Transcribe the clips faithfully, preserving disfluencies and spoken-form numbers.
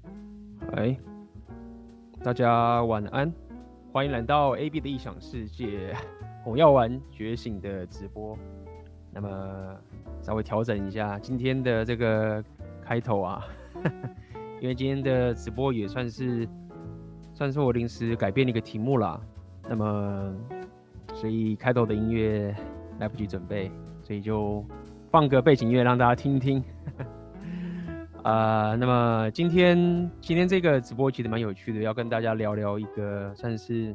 哎，大家晚安，欢迎来到 A B 的异想世界，红药丸觉醒的直播。那么稍微调整一下今天的这个开头啊，因为今天的直播也算是算是我临时改变了一个题目啦。那么所以开头的音乐来不及准备，所以就放个背景音乐让大家听听。啊、呃，那么今天今天这个直播其实蛮有趣的，要跟大家聊聊一个算是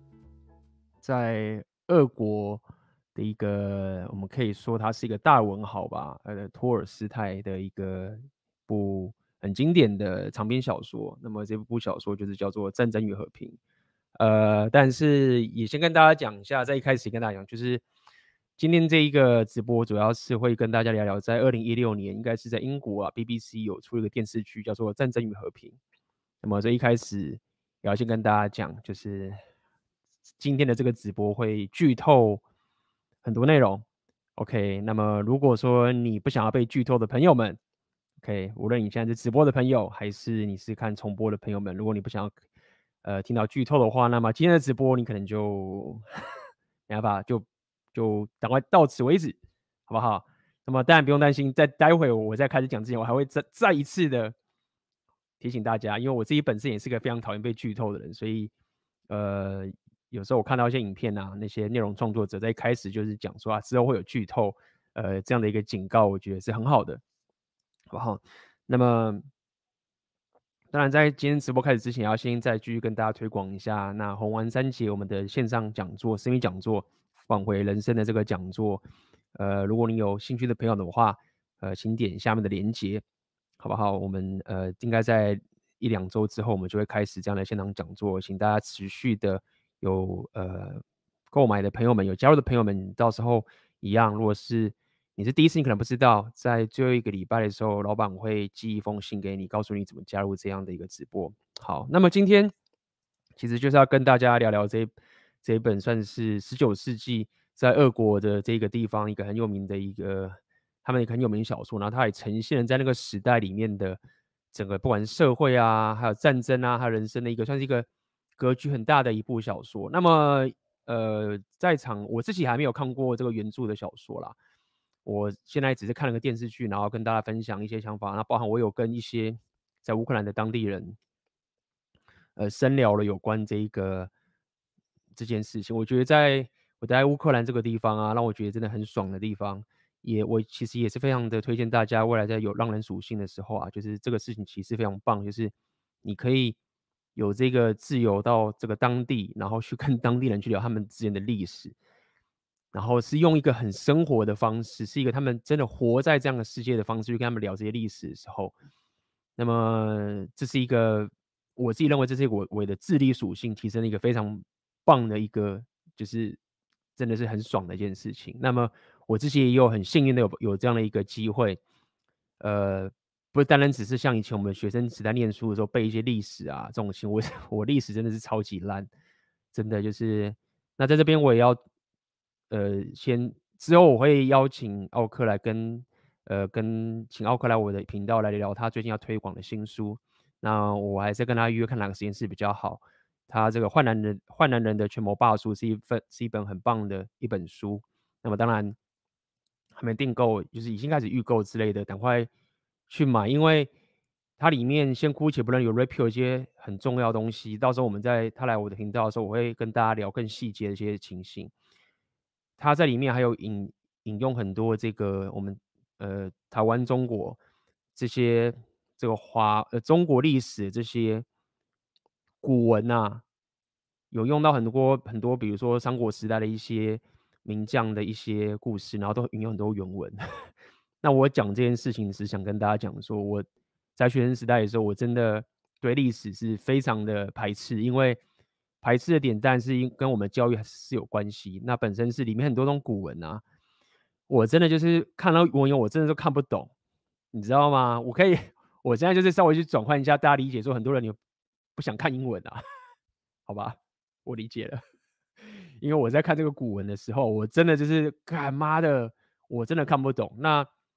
在俄国的一个，我们可以说它是一个大文豪吧，呃，托尔斯泰的一个部很经典的长篇小说。那么这部小说就是叫做《战争与和平》。呃，但是也先跟大家讲一下，在一开始跟大家讲，就是今天这一个直播主要是会跟大家聊聊，在二零一六年，应该是在英国啊 B B C 有出了一个电视剧叫做《战争与和平》。那么这一开始也要先跟大家讲，就是今天的这个直播会剧透很多内容。OK，那么如果说你不想要被剧透的朋友们，OK，无论你现在是直播的朋友，还是你是看重播的朋友们，如果你不想要呃听到剧透的话，那么今天的直播你可能就没办法，就就赶快到此为止，好不好？那么当然不用担心，在待会我在开始讲之前，我还会再再一次的提醒大家，因为我自己本身也是个非常讨厌被剧透的人，所以呃有时候我看到一些影片啊，那些内容创作者在一开始就是讲说啊之后会有剧透，呃这样的一个警告，我觉得是很好的，好不好？那么当然，在今天直播开始之前，要先再继续跟大家推广一下那红丸三节我们的线上讲座、生命讲座、挽回人生的这个讲座。呃，如果你有兴趣的朋友的话，呃，请点下面的连结，好不好？我们呃应该在一两周之后，我们就会开始这样的现场讲座，请大家持续的有呃购买的朋友们，有加入的朋友们，到时候一样，如果是你是第一次，你可能不知道，在最后一个礼拜的时候，老板会寄一封信给你，告诉你怎么加入这样的一个直播。好，那么今天其实就是要跟大家聊聊这这一本算是十九世纪在俄国的这个地方一个很有名的一个他们一个很有名的小说，然后它也呈现了在那个时代里面的整个不管是社会啊，还有战争啊，还有人生的一个算是一个格局很大的一部小说。那么呃，在场我自己还没有看过这个原著的小说啦。我现在只是看了个电视剧，然后跟大家分享一些想法。那包含我有跟一些在乌克兰的当地人，呃，深聊了有关这一个这件事情。我觉得在我待在乌克兰这个地方啊，让我觉得真的很爽的地方。也我其实也是非常的推荐大家，未来在有浪人属性的时候啊，就是这个事情其实非常棒，就是你可以有这个自由到这个当地，然后去跟当地人去聊他们之间的历史。然后是用一个很生活的方式，是一个他们真的活在这样的世界的方式去跟他们聊这些历史的时候，那么这是一个我自己认为这是我我的智力属性提升了一个非常棒的一个，就是真的是很爽的一件事情。那么我自己也有很幸运的有有这样的一个机会，呃，不单单只是像以前我们学生时代念书的时候背一些历史啊这种情，我我历史真的是超级烂，真的就是那在这边我也要，呃，先之后我会邀请奥克来跟呃跟请奥克来我的频道来聊他最近要推广的新书。那我还是跟他约看哪个时间是比较好。他这个《坏男人坏男人的权谋霸术》是一份是一本很棒的一本书。那么当然还没订购，就是已经开始预购之类的，赶快去买，因为它里面先姑且不论有 review 一些很重要的东西，到时候我们在他来我的频道的时候，我会跟大家聊更细节的一些情形。他在里面还有引引用很多这个我们呃台湾、中国这些这个华呃中国历史这些古文啊，有用到很多很多，比如说三国时代的一些名将的一些故事，然后都引用很多原文。那我讲这件事情是想跟大家讲说，我在学生时代的时候，我真的对历史是非常的排斥，因为排斥的点但是因跟我们教育是有关系。那本身是里面很多种古文啊，我真的就是看到文言我真的都看不懂，你知道吗？我可以，我现在就是稍微去转换一下大家理解，说很多人你不想看英文啊，好吧，我理解了。因为我在看这个古文的时候，我真的就是干妈的，我真的看不懂。那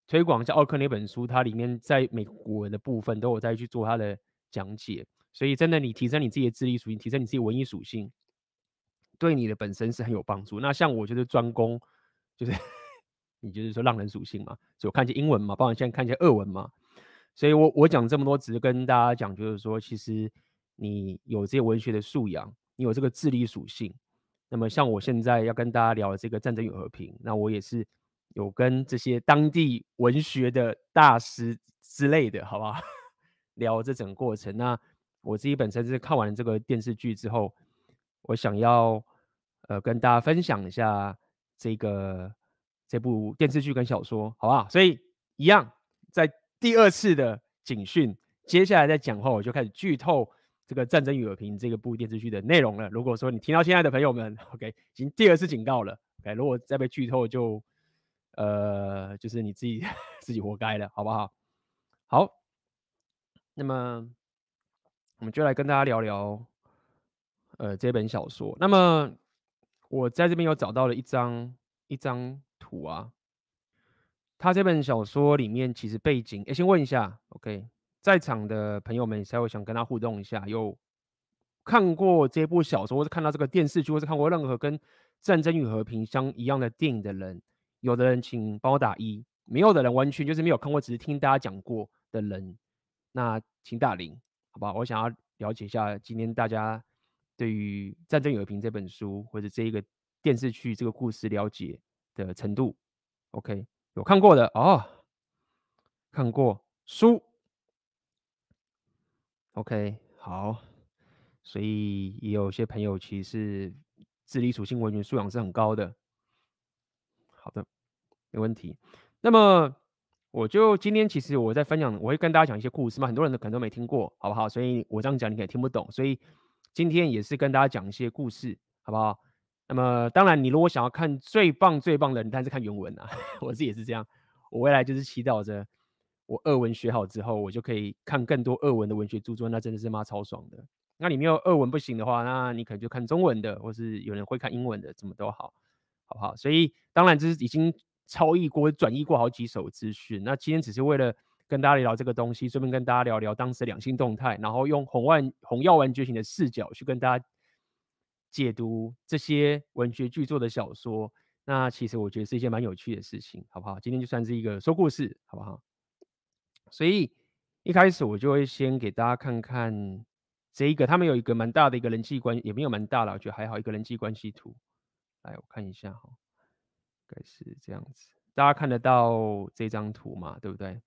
推广一下奥克那本书，它里面在美国文的部分都有在去做它的讲解，所以真的你提升你自己的智力属性，提升你自己文艺属性，对你的本身是很有帮助。那像我就是专攻，就是你就是说浪人属性嘛，所以我看一些英文嘛，包括现在看一些俄文嘛，所以我我讲这么多，只是跟大家讲，就是说，其实你有这些文学的素养，你有这个智力属性。那么像我现在要跟大家聊的这个战争与和平，那我也是有跟这些当地文学的大师之类的，好不好？聊这整个过程。那我自己本身是看完这个电视剧之后，我想要呃跟大家分享一下这个这部电视剧跟小说，好不好？所以一样，在第二次的警讯，接下来在讲话我就开始剧透这个《战争与和平》这个部电视剧的内容了。如果说你听到现在的朋友们 ，OK， 已经第二次警告了 ，OK， 如果再被剧透就，呃，就是你自己自己活该了，好不好？好，那么我们就来跟大家聊聊，呃，这本小说。那么我在这边有找到了一张一张图啊，他这本小说里面其实背景，诶，先问一下 ，OK， 在场的朋友们稍微想跟他互动一下，有看过这部小说，或是看到这个电视剧，或是看过任何跟《战争与和平》相一样的电影的人，有的人请帮我打一，没有的人完全就是没有看过，只是听大家讲过的人，那请打零，好不好？我想要了解一下今天大家对于《战争与和平》这本书或者这一个电视剧这个故事了解的程度。OK，有看过的哦，看过书。OK，好，所以也有些朋友其实是智力属性文学素养是很高的。好的，没问题。那么我就今天其实我在分享，我会跟大家讲一些故事嘛，很多人可能都没听过，好不好？所以我这样讲你可能听不懂，所以今天也是跟大家讲一些故事，好不好？那么当然，你如果想要看最棒最棒的，你当然是看原文啊。我自己也是这样，我未来就是祈祷着我俄文学好之后，我就可以看更多俄文的文学著作，那真的是妈超爽的。那你没有俄文不行的话，那你可能就看中文的，或是有人会看英文的，怎么都好。好不好？所以当然这是已经超译过、转译过好几手资讯。那今天只是为了跟大家聊这个东西，顺便跟大家聊聊当时的两性动态，然后用红万红药丸觉醒的视角去跟大家解读这些文学巨作的小说。那其实我觉得是一件蛮有趣的事情，好不好？今天就算是一个说故事，好不好？所以一开始我就会先给大家看看这一个，他们有一个蛮大的一个人际关，也没有蛮大了，我觉得还好，一个人际关系图。来，我看一下哈。应该是这样子，大家看得到这张图嘛？对不对？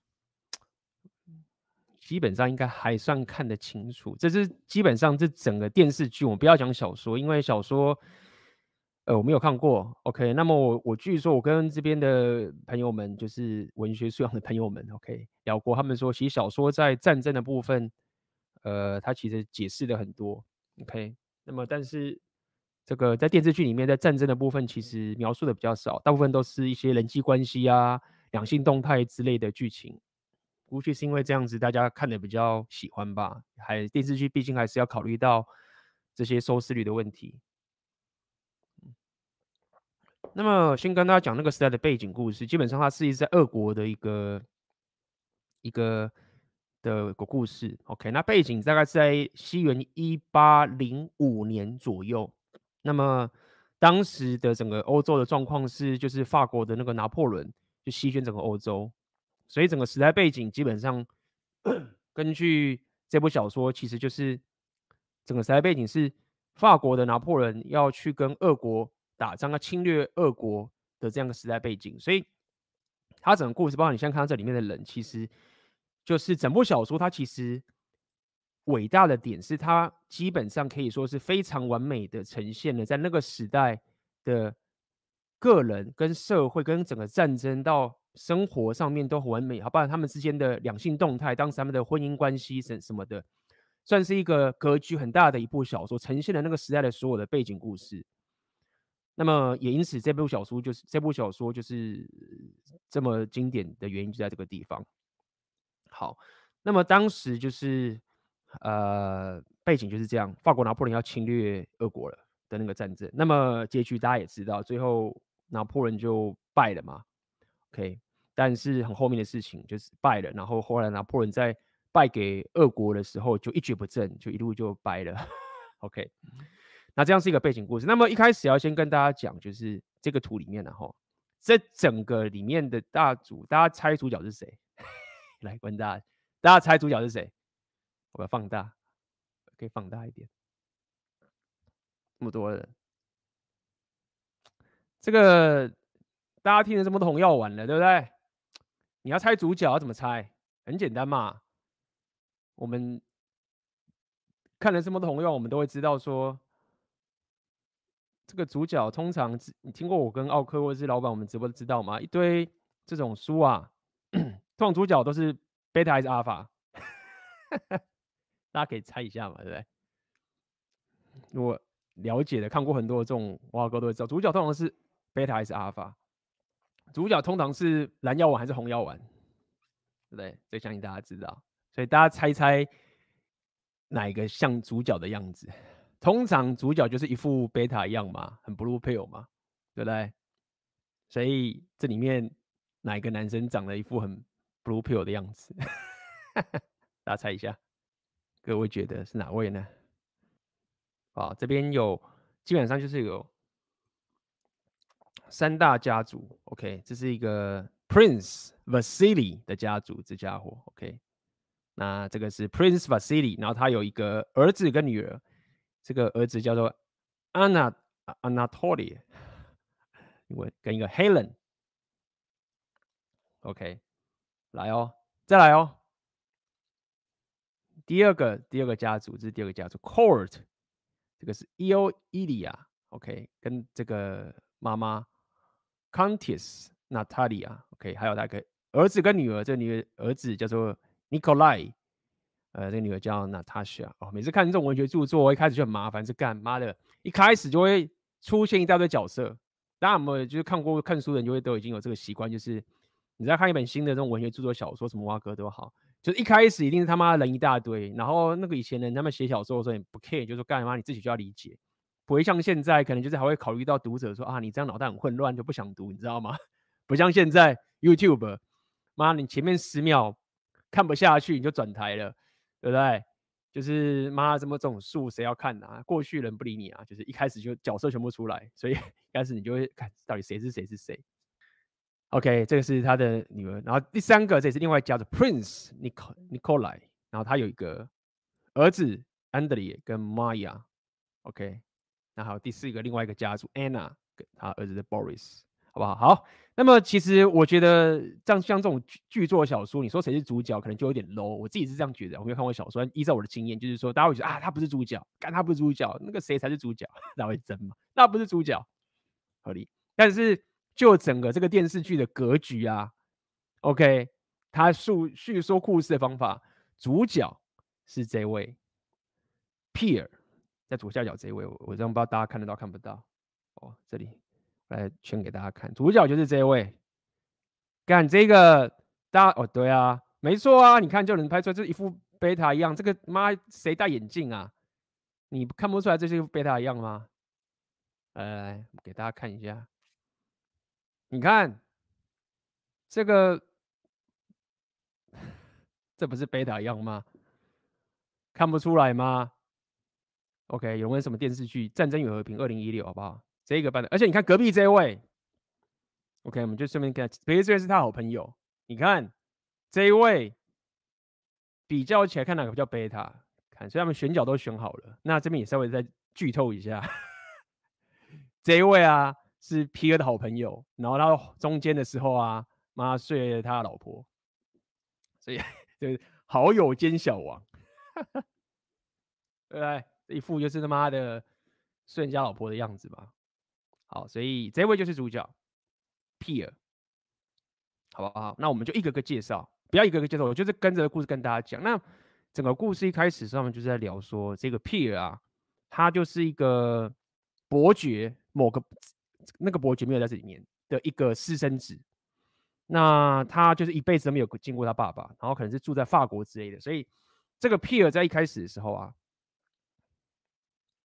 基本上应该还算看得清楚。这是基本上这整个电视剧，我不要讲小说，因为小说，呃，我没有看过。OK，那么我我据说我跟这边的朋友们，就是文学素养的朋友们，OK，聊过，他们说其实小说在战争的部分，呃，它其实解释了很多。OK，那么但是这个在电视剧里面，在战争的部分其实描述的比较少，大部分都是一些人际关系啊、两性动态之类的剧情。估计是因为这样子，大家看的比较喜欢吧。还电视剧毕竟还是要考虑到这些收视率的问题。那么先跟大家讲那个时代的背景故事，基本上它是在俄国的一个一个的个故事。OK，那背景大概是在西元一八零五年左右。那么当时的整个欧洲的状况是，就是法国的那个拿破仑就席卷整个欧洲，所以整个时代背景基本上根据这部小说，其实就是整个时代背景是法国的拿破仑要去跟俄国打仗，要侵略俄国的这样的时代背景，所以它整个故事，包括你现在看到这里面的人，其实就是整部小说，它其实伟大的点是，它基本上可以说是非常完美的呈现了在那个时代的个人跟社会跟整个战争到生活上面都很完美，好，包含他们之间的两性动态，当时他们的婚姻关系什什么的，算是一个格局很大的一部小说，呈现了那个时代的所有的背景故事。那么也因此，这部小说就是这部小说就是这么经典的原因就在这个地方。好，那么当时就是呃背景就是这样，法国拿破仑要侵略俄国了的那个战争。那么结局大家也知道，最后拿破仑就败了嘛。OK， 但是很后面的事情就是败了，然后后来拿破仑在败给俄国的时候就一蹶不振，就一路就掰了。OK， 那这样是一个背景故事。那么一开始要先跟大家讲，就是这个图里面呢，哈，这整个里面的大主，大家猜主角是谁？来问大家，大家猜主角是谁？我要放大，可以放大一点，这么多人，这个大家听了这么多红药丸了，对不对？你要猜主角要怎么猜？很简单嘛，我们看了这么多红药，我们都会知道说，这个主角通常你听过我跟奥克或者是老板我们直播都知道嘛，一堆这种书啊，通常主角都是贝塔还是阿尔法？大家可以猜一下嘛，对不对？如果了解的看过很多的这种挖哥都会知道，主角通常是贝塔还是阿尔法？主角通常是蓝药丸还是红药丸？对不对？这相信大家知道，所以大家猜猜哪一个像主角的样子？通常主角就是一副贝塔一样嘛，很 blue pill 嘛，对不对？所以这里面哪一个男生长了一副很 blue pill 的样子？大家猜一下，各位觉得是哪位呢？啊，这边有基本上就是有三大家族 ，OK， 这是一个 Prince Vasily 的家族，这家伙 ，OK， 那这个是 Prince Vasily， 然后他有一个儿子跟女儿，这个儿子叫做 Anna Anatoly， 跟一个 Helen，OK， 来哦，再来哦，第二个第二个家族，这是第二个家族 Court， 这个是 Ioilia，OK， 跟这个妈妈 Countess Natalia，OK， 还有他个儿子跟女儿，这个女儿儿子叫做 Nikolai， 呃，这个女儿叫 Natasha。哦，每次看这种文学著作，我一开始就很麻烦，是干妈的，一开始就会出现一大堆角色。大家有没有就是看过看书的人就会都已经有这个习惯，就是你在看一本新的这种文学著作小说，什么蛙哥都好，就是一开始一定是他妈人一大堆，然后那个以前人他们写小说的时候也不 care，就说干嘛你自己就要理解。不会像现在，可能就是还会考虑到读者说啊，你这样脑袋很混乱，就不想读，你知道吗？不像现在 YouTube， 妈，你前面十秒看不下去，你就转台了，对不对？就是妈，这么这种书谁要看啊？过去人不理你啊，就是一开始就角色全部出来，所以一开始你就会看到底谁是谁是谁。OK， 这个是他的女儿，然后第三个这也是另外叫做 Prince Nikolai， 然后他有一个儿子 Andrei 跟 Maya，OK。那还有第四个另外一个家族 Anna 跟他儿子的 Boris， 好不好？好，那么其实我觉得像像这种剧作小说，你说谁是主角，可能就有点 low。我自己是这样觉得，我没有看过小说，依照我的经验，就是说大家会觉得啊，他不是主角，干他不是主角，那个谁才是主角？那会争嘛？那不是主角，合理。但是就整个这个电视剧的格局啊 ，OK， 他述叙说故事的方法，主角是这位 Pierre。在左下角这一位，我我这样不知道大家看得到看不到哦。这里来圈给大家看，主角就是这一位。干这个，大家哦，对啊，没错啊，你看就能拍出来，就是一副贝塔一样。这个妈谁戴眼镜啊？你看不出来这是贝塔一样吗？来来来，给大家看一下。你看这个，这不是贝塔一样吗？看不出来吗？OK， 有没有什么电视剧《战争与和平》二零一六，好不好？这个版本，而且你看隔壁这位 ，OK， 我们就顺便看，别这位是他好朋友。你看这一位比较起来，看哪个比较贝塔？看，所以他们选角都选好了。那这边也稍微再剧透一下，这一位啊是皮尔的好朋友，然后他中间的时候啊，妈睡了他的老婆，所以就是好友兼小王，对不对？一副就是他妈的睡人家老婆的样子嘛。好，所以这位就是主角 Pierre， 好不好？那我们就一个个介绍，不要一个个介绍，我就是跟着故事跟大家讲。那整个故事一开始上面就是在聊说，这个 Pierre 啊，他就是一个伯爵，某个那个伯爵没有在这里面的一个私生子。那他就是一辈子都没有见过他爸爸，然后可能是住在法国之类的，所以这个 Pierre 在一开始的时候啊，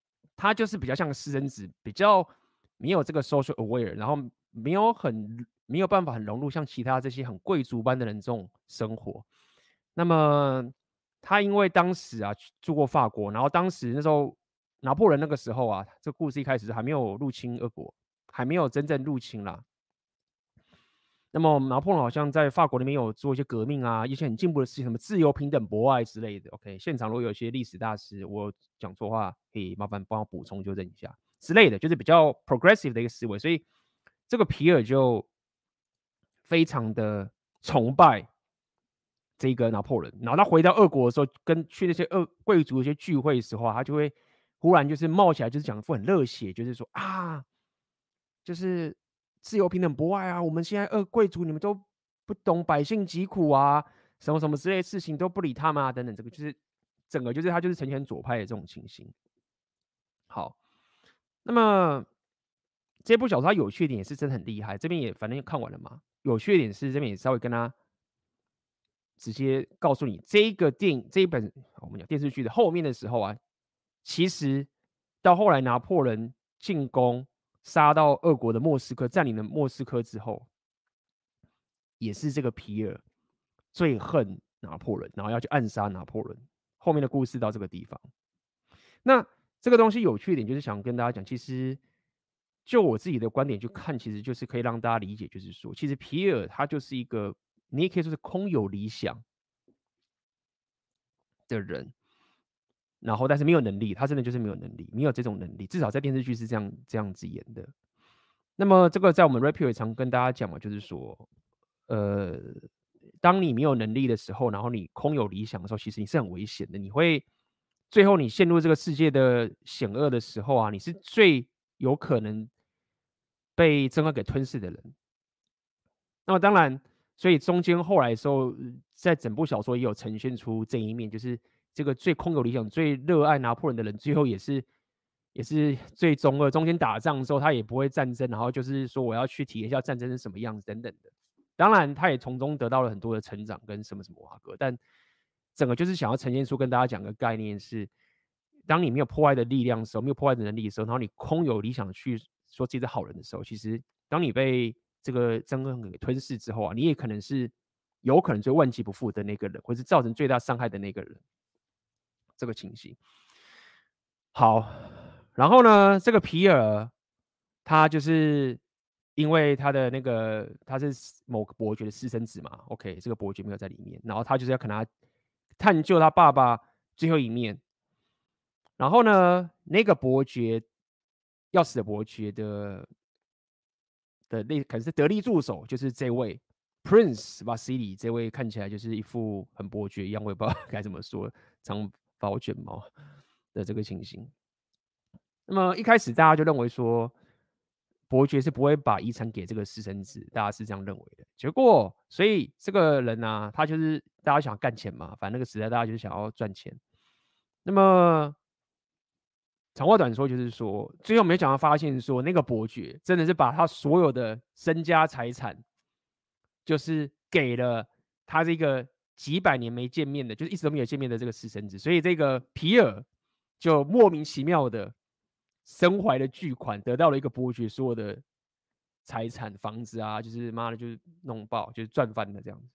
他就是比较像个私生子，比较没有这个 social aware，然后没有很没有办法很融入像其他这些很贵族般的人这种生活。那么他因为当时啊住过法国，然后当时那时候拿破仑那个时候啊，这故事一开始还没有入侵俄国，还没有真正入侵啦。那么拿破仑好像在法国那边有做一些革命啊，一些很进步的事情，什么自由、平等、博爱之类的。OK， 现场如果有一些历史大师，我讲错话，可以麻烦帮我补充纠正一下之类的，就是比较 progressive 的一个思维。所以这个皮尔就非常的崇拜这个拿破仑。然后他回到俄国的时候，跟去那些俄贵族的一些聚会的时候啊，他就会忽然就是冒起来，就是讲一副很热血，就是说啊，就是自由、平等、博爱啊！我们现在二贵族你们都不懂百姓疾苦啊，什么什么之类的事情都不理他们啊，等等，这个就是整个就是他就是呈现左派的这种情形。好，那么这部小说它有趣一点也是真的很厉害，这边也反正看完了嘛。有趣一点是这边也稍微跟他直接告诉你，这一个电影这一本我们讲电视剧的后面的时候啊，其实到后来拿破仑进攻。杀到俄国的莫斯科，占领了莫斯科之后，也是这个皮尔最恨拿破仑，然后要去暗杀拿破仑。后面的故事到这个地方，那这个东西有趣一点，就是想跟大家讲，其实就我自己的观点去看，其实就是可以让大家理解，就是说，其实皮尔他就是一个，你也可以说是空有理想的人，然后但是没有能力，他真的就是没有能力，没有这种能力，至少在电视剧是这样这样子演的。那么这个在我们 Rapio 也常跟大家讲嘛，就是说，呃，当你没有能力的时候，然后你空有理想的时候，其实你是很危险的。你会最后你陷入这个世界的险恶的时候啊，你是最有可能被真恶给吞噬的人。那么当然，所以中间后来的时候，在整部小说也有呈现出这一面，就是这个最空有理想、最热爱拿破仑的人，最后也是。也是最中二，中间打仗的时候他也不会战争，然后就是说我要去体验一下战争是什么样子等等的。当然，他也从中得到了很多的成长跟什么什么瓦格，但整个就是想要呈现出跟大家讲个概念是：当你没有破坏的力量的时候，没有破坏的能力的时候，然后你空有理想去说自己是好人的时候，其实当你被这个憎恨给吞噬之后啊，你也可能是有可能最万劫不复的那个人，或是造成最大伤害的那个人。这个情形。好。然后呢，这个皮尔他就是因为他的那个他是某个伯爵的私生子嘛 ，OK， 这个伯爵没有在里面，然后他就是要跟他探究他爸爸最后一面。然后呢，那个伯爵要死的伯爵的的那可能是得力助手，就是这位 Prince Vasily， 这位看起来就是一副很伯爵一样，我也不知道该怎么说，长发卷毛的这个情形。那么一开始大家就认为说，伯爵是不会把遗产给这个私生子，大家是这样认为的。结果，所以这个人啊，他就是大家想干钱嘛，反正那个时代大家就是想要赚钱。那么长话短说，就是说，最后没想到发现说，那个伯爵真的是把他所有的身家财产，就是给了他这个几百年没见面的，就是一直都没有见面的这个私生子。所以这个皮尔就莫名其妙的。身怀的巨款，得到了一个伯爵所有的财产、房子啊，就是妈的，就是弄爆，就是赚翻了这样子。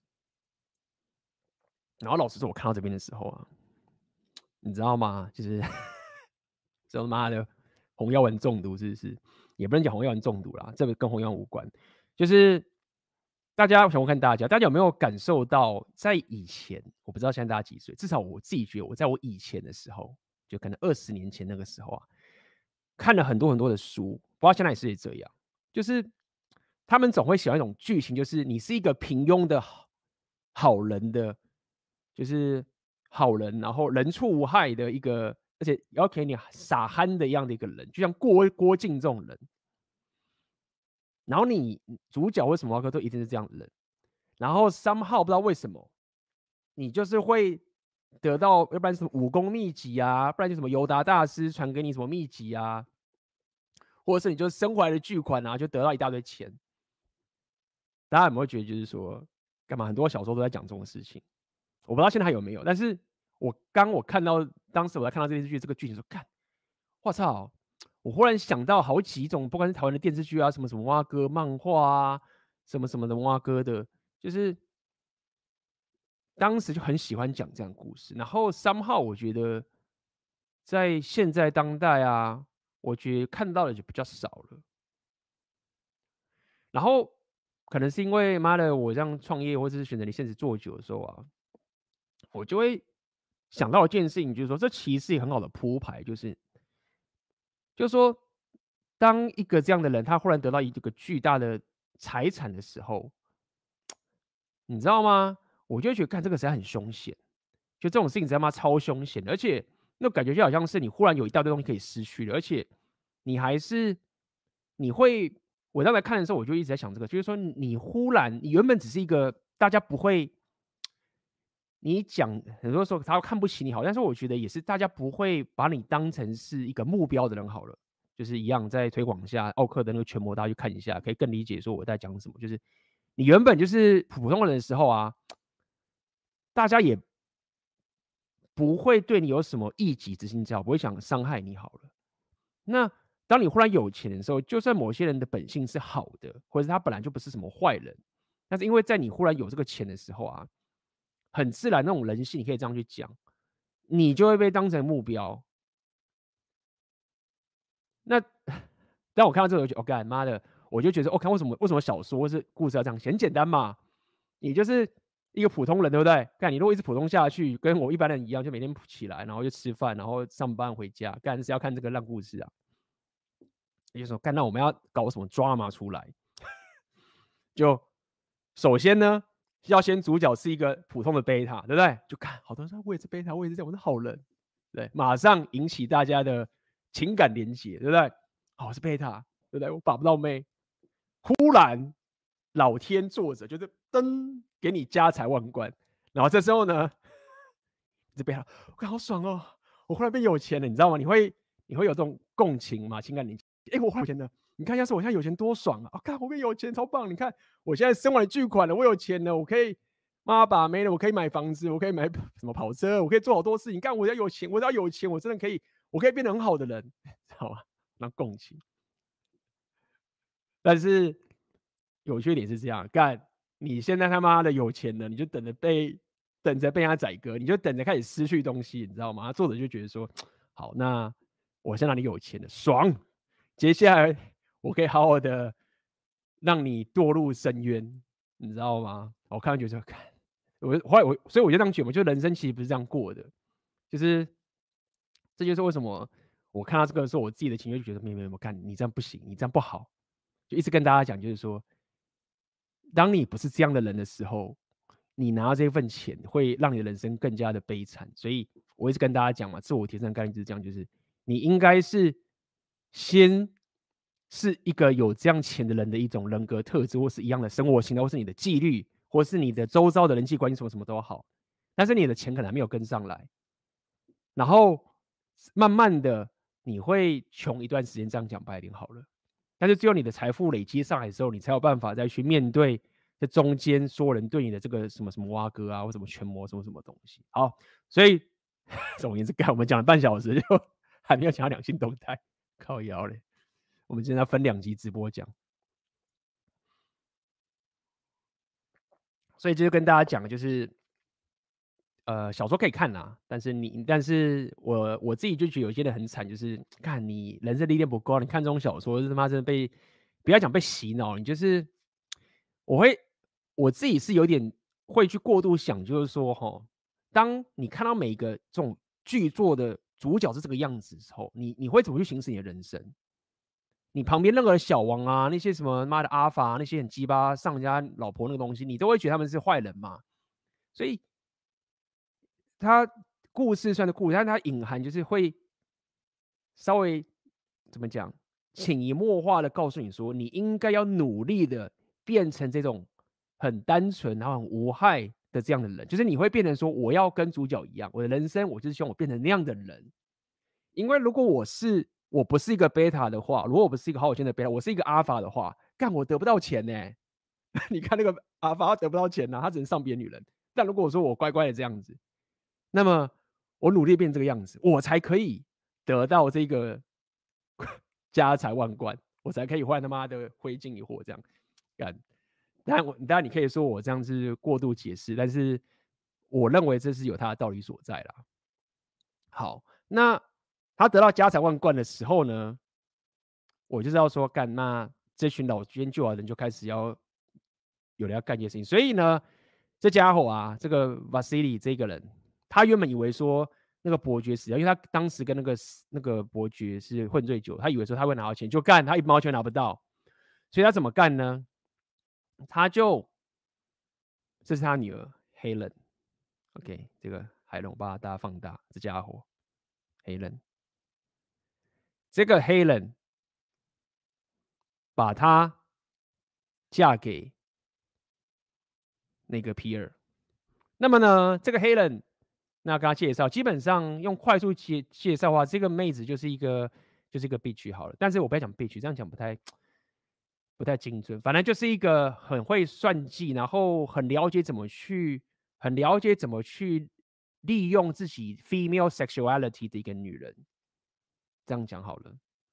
然后老实说，我看到这边的时候啊，你知道吗？就是这妈的红药丸中毒，是不是？也不能讲红药丸中毒啦，这个跟红药丸无关。就是大家，我想问看大家，大家有没有感受到，在以前，我不知道现在大家几岁，至少我自己觉得，我在我以前的时候，就可能二十年前那个时候啊。看了很多很多的书，不知道现在也是这样，就是他们总会喜欢一种剧情，就是你是一个平庸的好人的，就是好人，然后人畜无害的一个，而且要给你傻憨的一样的一个人，就像郭郭靖这种人。然后你主角为什么都一定是这样的人，然后 somehow 不知道为什么，你就是会得到，要不然什么武功秘籍啊，不然就什么尤达大师传给你什么秘籍啊，或者是你就身怀了巨款啊，就得到一大堆钱。大家有没有觉得就是说，干嘛很多小说都在讲这种事情？我不知道现在还有没有，但是我刚我看到当时我在看到这电视剧这个剧情说，干，我操！我忽然想到好几种，不管是台湾的电视剧啊，什么什么蛙哥漫画啊， 什么什么的蛙哥的，就是当时就很喜欢讲这样的故事。然后somehow我觉得在现在当代啊，我觉得看到的就比较少了。然后可能是因为妈的，我这样创业或者是选择离现实做久的时候啊，我就会想到一件事情，就是说这其实是一个很好的铺排，就是就是说，当一个这样的人，他忽然得到一个巨大的财产的时候，你知道吗？我就会觉得，看这个实在很凶险，就这种事情，他妈超凶险的，而且那感觉就好像是你忽然有一大堆东西可以失去了，而且你还是你会，我刚才看的时候，我就一直在想这个，就是说你忽然，你原本只是一个大家不会，你讲很多时候他看不起你好，但是我觉得也是大家不会把你当成是一个目标的人好了。就是一样在推广下奥克的那个全模，大家去看一下，可以更理解说我在讲什么。就是你原本就是普通人的时候啊，大家也不会对你有什么一己之心之好，不会想伤害你好了。那当你忽然有钱的时候，就算某些人的本性是好的，或者是他本来就不是什么坏人，但是因为在你忽然有这个钱的时候啊，很自然那种人性，你可以这样去讲，你就会被当成目标。那当我看到这个，我就哦，干妈的，我就觉得，哦，看为什么为什么小说或是故事要这样写？很简单嘛，你就是一个普通人，对不对？干，你如果一直普通下去，跟我一般人一样，就每天起来，然后就吃饭，然后上班回家，干是要看这个烂故事啊？也就是说，干，那我们要搞什么 drama 出来？就首先呢，要先主角是一个普通的贝塔，对不对？就看好多人说我也是贝塔，我也是这样，我是好人，对，马上引起大家的情感连结，对不对？好，我是贝塔，对不对？我把不到妹，忽然老天作者就是噔给你家财万贯，然后这时候呢，这贝塔，我看好爽哦，我忽然变有钱了，你知道吗？你会你会有这种共情嘛？情感连接，哎，我忽然有钱了。你看，要是我现在有钱多爽啊！啊，看我变有钱超棒！你看，我现在生完巨款了，我有钱了，我可以妈把妹了，我可以买房子，我可以买什么跑车，我可以做好多事情。干，我要有钱，我只要有钱，我真的可以，我可以变得很好的人，知道吗？那共情。但是有缺点是这样，干，你现在他妈的有钱了，你就等着被等着被他宰割，你就等着开始失去东西，你知道吗？作者就觉得说，好，那我现在你有钱了，爽，接下来我可以好好的让你堕入深渊，你知道吗？我看到觉得，看，我后来我，所以我就这样觉得，我觉得人生其实不是这样过的，就是这就是为什么我看到这个的时候，我自己的情绪就觉得，没有没有，干，你这样不行，你这样不好，就一直跟大家讲，就是说，当你不是这样的人的时候，你拿到这份钱会让你的人生更加的悲惨。所以我一直跟大家讲嘛，自我提升的概念就是这样，就是你应该是先是一个有这样钱的人的一种人格特质，或是一样的生活形态，或是你的纪律，或是你的周遭的人际关系，什么什么都好。但是你的钱可能还没有跟上来，然后慢慢的你会穷一段时间，这样讲白一点好了。但是只有你的财富累积上来的时候，你才有办法再去面对这中间所有人对你的这个什么什么蛙哥啊，或什么权魔什么什么东西。好，所以总而言之，干我们讲了半小时，就还没有讲到两性动态，靠腰嘞。我们今天要分两集直播讲，所以就跟大家讲，就是呃，小说可以看啦，但是你，但是我我自己就觉得有些人很惨，就是看你人生历练不够，你看这种小说，他妈真的被，不要讲被洗脑，你就是我会我自己是有点会去过度想，就是说哈，当你看到每一个这种剧作的主角是这个样子的时候，你你会怎么去行使你的人生？你旁边任何小王啊，那些什么妈的阿法、啊，那些很鸡巴上人家老婆那个东西，你都会觉得他们是坏人嘛？所以他故事算是故事，但他隐含就是会稍微怎么讲，潜移默化的告诉你说，你应该要努力的变成这种很单纯然后很无害的这样的人，就是你会变成说，我要跟主角一样，我的人生我就是希望我变成那样的人。因为如果我是我不是一个贝塔的话，如果我不是一个好有钱的贝塔，我是一个阿法的话，干我得不到钱呢、欸。你看那个阿法，他得不到钱呐、啊，他只能上别的女人。但如果我说我乖乖的这样子，那么我努力变这个样子，我才可以得到这个家财万贯，我才可以换他妈的灰烬一货这样干。 当然我当然你可以说我这样是过度解释，但是我认为这是有它的道理所在啦。好，那他得到家财万贯的时候呢，我就是要说干，那这群老奸巨猾的人就开始要有人要干这些事情，所以呢，这家伙啊，这个 Vasily 这个人，他原本以为说那个伯爵死掉，因为他当时跟那个那个伯爵是混醉酒，他以为说他会拿到钱，就干他一毛钱拿不到，所以他怎么干呢？他就这是他女儿 Helen，OK， 这个海龙把大家放大，这家伙 Helen， 这个 Helen 把她嫁给那个皮尔。那么呢，这个 Helen， 那跟他介绍，基本上用快速介介绍的话，这个妹子就是一个就是一个 bitch 好了。但是我不要讲 bitch， 这样讲不太不太精准。反正就是一个很会算计，然后很了解怎么去，很了解怎么去利用自己 female sexuality 的一个女人。这样讲好了。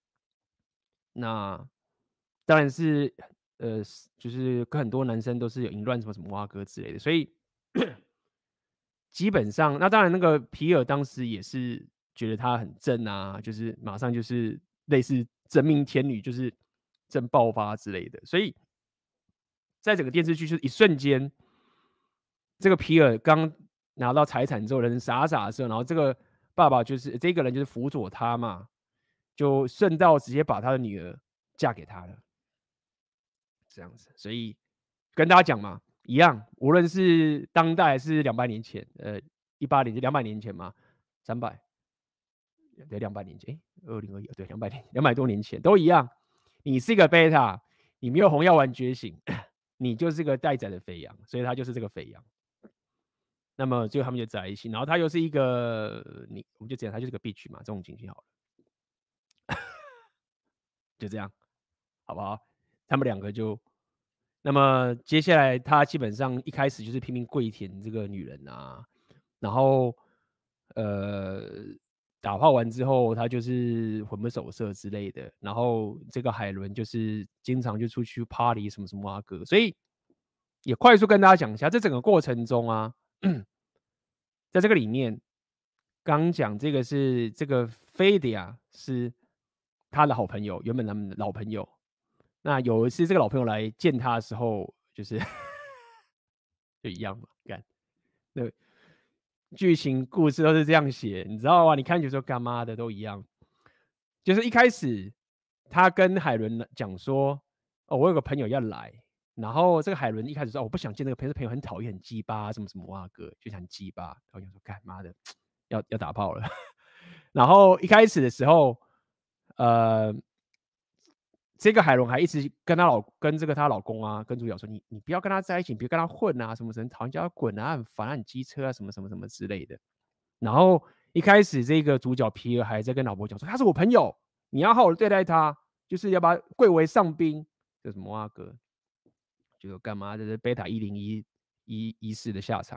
那当然是呃，就是跟很多男生都是有淫乱什么什么蛙哥之类的，所以基本上，那当然那个皮尔当时也是觉得他很正啊，就是马上就是类似真命天女，就是正爆发之类的，所以在整个电视剧就是一瞬间，这个皮尔刚拿到财产之后，人傻傻的时候，然后这个爸爸就是这个人就是辅佐他嘛，就顺道直接把他的女儿嫁给他了，这样子，所以跟大家讲嘛，一样，无论是当代还是两百年前，呃，一八年就两百年前嘛，三百，对，两百年前，哎，二零二一，对，两百年，两百多年前都一样。你是一个贝塔，你没有红药丸觉醒，你就是个待宰的肥羊，所以他就是这个肥羊。那么最后他们就在一起，然后他又是一个，你我们就讲他就是个 bitch 嘛，这种情形好了，就这样，好不好？他们两个就。那么接下来，他基本上一开始就是拼命跪舔这个女人啊，然后呃打炮完之后，他就是魂不守舍之类的。然后这个海伦就是经常就出去 party 什么什么啊哥，所以也快速跟大家讲一下，这整个过程中啊，在这个里面，刚讲这个是这个菲迪亚是他的好朋友，原本他们的老朋友。那有一次这个老朋友来见他的时候，就是就一样嘛，干那剧情故事都是这样写，你知道吗？你看就说干妈的都一样，就是一开始他跟海伦讲说，哦，我有个朋友要来，然后这个海伦一开始说，哦，我不想见这个朋友，朋友很讨厌，很鸡巴，什么什么哇哥，就想鸡巴，然后就说干妈的要要打炮了，然后一开始的时候，呃。这个海伦还一直跟她老跟这个她老公啊，跟主角说：“你你不要跟他在一起，你别跟他混啊，什么什么，讨厌叫他滚啊，很烦啊，很机车啊，什么什么什么之类的。”然后一开始这个主角皮尔还在跟老婆讲说：“他是我朋友，你要好好对待他，就是要把他贵为上宾。”这什么啊哥，就干嘛？这是贝塔一零一一一四的下场。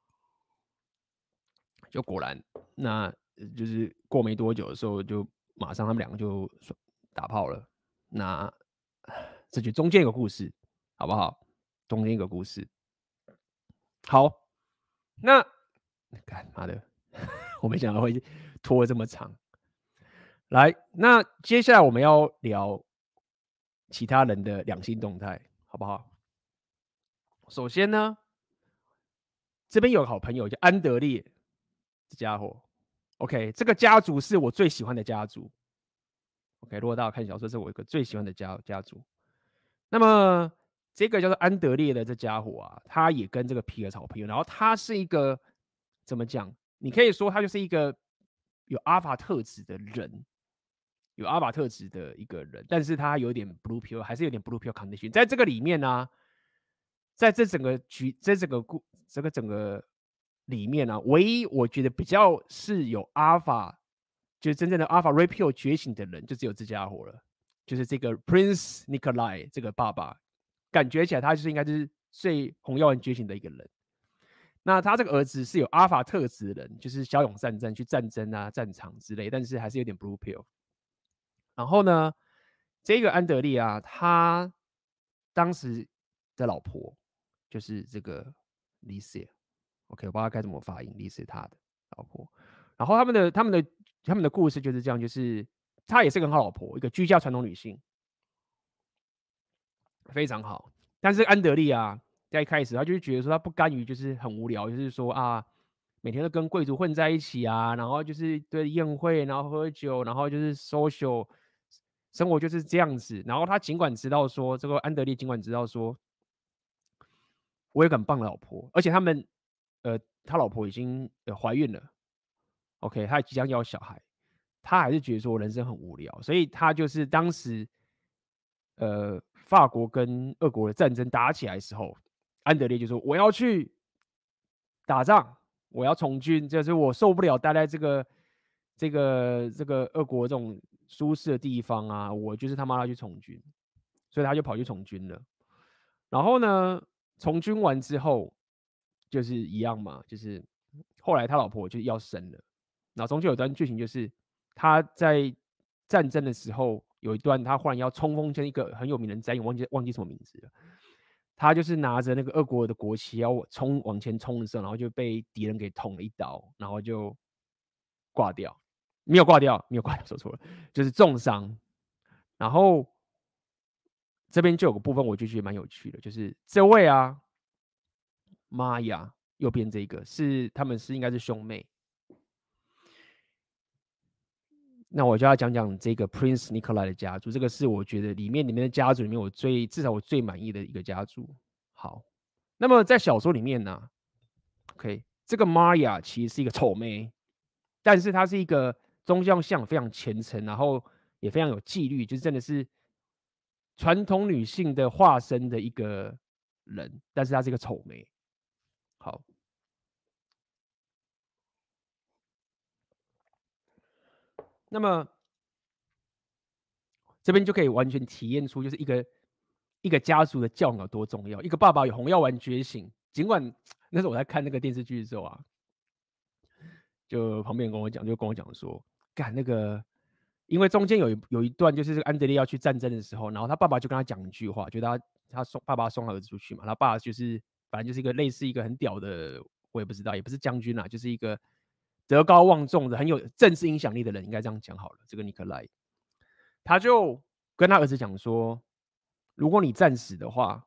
就果然，那就是过没多久的时候，就马上他们两个就打炮了。那这就中间一个故事，好不好？中间一个故事。好，那干妈的，我没想到会拖这么长。来，那接下来我们要聊其他人的两性动态，好不好？首先呢，这边有个好朋友叫安德烈，这家伙 ，OK， 这个家族是我最喜欢的家族。OK， 如果大家看小说，是我一个最喜欢的家家族。那么这个叫做安德烈的这家伙啊，他也跟这个皮尔是好朋友。然后他是一个怎么讲？你可以说他就是一个有阿尔法特质的人，有阿尔法特质的一个人，但是他有点 blue pill， 还是有点 blue pill condition。在这个里面呢、啊，在这整个局，在这个故这个整个里面呢、啊，唯一我觉得比较是有阿尔法。就是真正的 Alpha Rapio 觉醒的人，就只有这家伙了，就是这个 Prince Nikolai 这个爸爸，感觉起来他就是应该就是最红药丸觉醒的一个人。那他这个儿子是有 Alpha 特质的人，就是骁勇善战，去战争啊、战场之类，但是还是有点 Blue Pill。然后呢，这个安德烈啊，他当时的老婆，就是这个 Lisa。OK， 我不知道该怎么发音 ，Lisa 他的老婆。然后他们的他们的他们的故事就是这样，就是她也是个很好老婆，一个居家传统女性，非常好。但是安德利啊，在一开始他就是觉得说他不甘于就是很无聊，就是说啊，每天都跟贵族混在一起啊，然后就是对宴会，然后喝酒，然后就是 social 生活就是这样子。然后他尽管知道说，这个安德利尽管知道说，我有个很棒的老婆，而且他们呃，他老婆已经呃怀孕了 ，OK， 他即将要小孩，他还是觉得说我人生很无聊，所以他就是当时呃法国跟俄国的战争打起来的时候，安德烈就说我要去打仗，我要从军，就是我受不了待在这个这个这个俄国这种舒适的地方啊，我就是他妈要去从军，所以他就跑去从军了。然后呢，从军完之后，就是一样嘛，就是后来他老婆就要生了，然后中间有段剧情就是他在战争的时候有一段他忽然要冲锋陷一个很有名的战役，忘记忘记什么名字了。他就是拿着那个俄国的国旗要冲往前冲的时候，然后就被敌人给捅了一刀，然后就挂掉，没有挂掉，没有挂掉，说错了，就是重伤。然后这边就有个部分我就觉得蛮有趣的，就是这位啊，妈呀，右边这个是他们是应该是兄妹。那我就要讲讲这个 Prince Nikolai 的家族，这个是我觉得里面里面的家族里面我最至少我最满意的一个家族。好，那么在小说里面呢、啊、，OK， 这个 Maria 其实是一个丑妹，但是她是一个宗教信仰非常虔诚，然后也非常有纪律，就是真的是传统女性的化身的一个人，但是她是一个丑妹。好，那么这边就可以完全体验出，就是一个一个家族的教养有多重要。一个爸爸有红药丸觉醒，尽管那时候我在看那个电视剧的时候啊，就旁边人跟我讲，就跟我讲说，干那个，因为中间有一有一段就是这个安德烈要去战争的时候，然后他爸爸就跟他讲一句话，就他他送爸爸送他儿子出去嘛，他爸就是反正就是一个类似一个很屌的，我也不知道，也不是将军啦，就是一个德高望重的、很有政治影响力的人，应该这样讲好了。这个尼克莱，他就跟他儿子讲说，如果你战死的话，